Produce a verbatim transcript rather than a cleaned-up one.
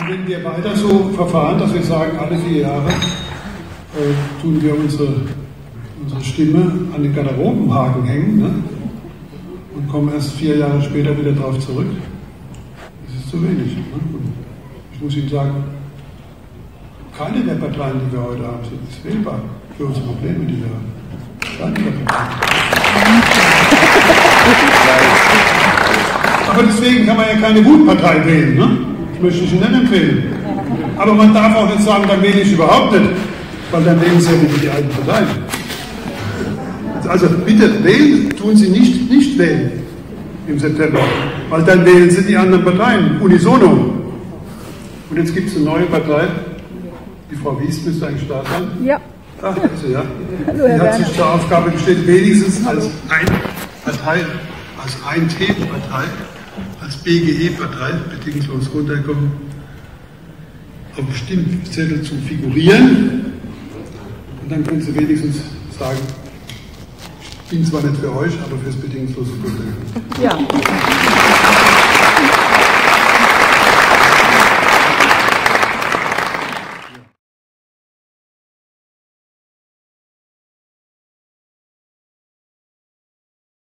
wenn wir weiter so verfahren, dass wir sagen, alle vier Jahre äh, tun wir unsere, unsere Stimme an den Garderobenhaken hängen, ne? Und kommen erst vier Jahre später wieder drauf zurück, das ist zu wenig. Ne? Und ich muss Ihnen sagen, keine der Parteien, die wir heute haben, sind wählbar für unsere Probleme, die wir haben. Keine der Parteien. Aber deswegen kann man ja keine Wutpartei wählen, ne? Das möchte ich Ihnen nicht empfehlen. Aber man darf auch nicht sagen, dann wähle ich überhaupt nicht, weil dann wählen Sie ja wieder die alten Parteien. Also bitte wählen, tun Sie nicht, nicht wählen im September, weil dann wählen Sie die anderen Parteien, unisono. Und jetzt gibt es eine neue Partei, die Frau Wies müsste eigentlich da sein. Ja. Ach, da ist sie, ja. Die hat sich zur Aufgabe gestellt, wenigstens als ein Partei, als ein Themenpartei, als B G E-Partei, bedingungslos runtergekommen, auf bestimmten Zettel zu figurieren. Und dann können Sie wenigstens sagen, ich bin zwar nicht für euch, aber fürs bedingungslose Grundeinkommen. Ja.